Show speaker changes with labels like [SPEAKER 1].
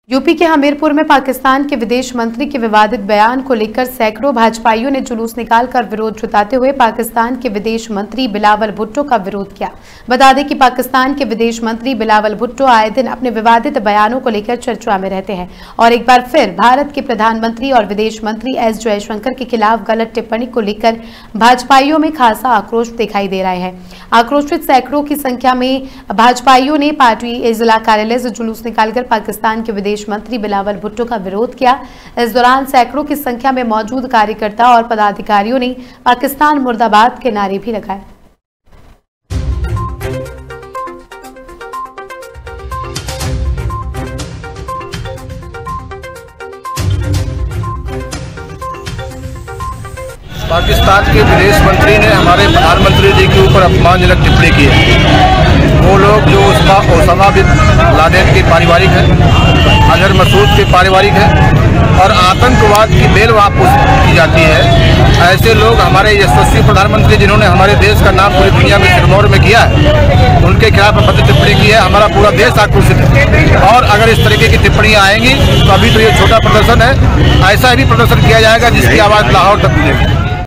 [SPEAKER 1] UP के हमीरपुर में पाकिस्तान के विदेश मंत्री के विवादित बयान को लेकर सैकड़ों भाजपाइयों ने जुलूस निकालकर विरोध जताते हुए पाकिस्तान के विदेश मंत्री बिलावल भुट्टो का विरोध किया। बता दें कि पाकिस्तान के विदेश मंत्री बिलावल भुट्टो आए दिन अपने विवादित बयानों को लेकर चर्चा में रहते हैं और एक बार फिर भारत के प्रधानमंत्री और विदेश मंत्री एस जयशंकर के खिलाफ गलत टिप्पणी को लेकर भाजपाइयों में खासा आक्रोश दिखाई दे रहा है। आक्रोशित सैकड़ों की संख्या में भाजपाइयों ने पार्टी जिला कार्यालय से जुलूस निकालकर पाकिस्तान के विदेश मंत्री बिलावल भुट्टो का विरोध किया। इस दौरान सैकड़ों की संख्या में मौजूद कार्यकर्ता और पदाधिकारियों ने पाकिस्तान मुर्दाबाद के नारे भी लगाए।
[SPEAKER 2] पाकिस्तान के विदेश मंत्री ने हमारे प्रधानमंत्री जी के ऊपर अपमानजनक टिप्पणी की है। वो लोग जो ओसामा बिन लादेन के पारिवारिक हैं, अजहर मसूद के पारिवारिक हैं और आतंकवाद की बेल वापस की जाती है, ऐसे लोग हमारे यशस्वी प्रधानमंत्री जिन्होंने हमारे देश का नाम पूरी दुनिया में सिरमौर में किया है, उनके खिलाफ अपनी टिप्पणी की है। हमारा पूरा देश आक्रोशित है और अगर इस तरीके की टिप्पणियाँ आएंगी तो अभी तो ये छोटा प्रदर्शन है, ऐसा भी प्रदर्शन किया जाएगा जिसकी आवाज़ लाहौर तक मिलेगी।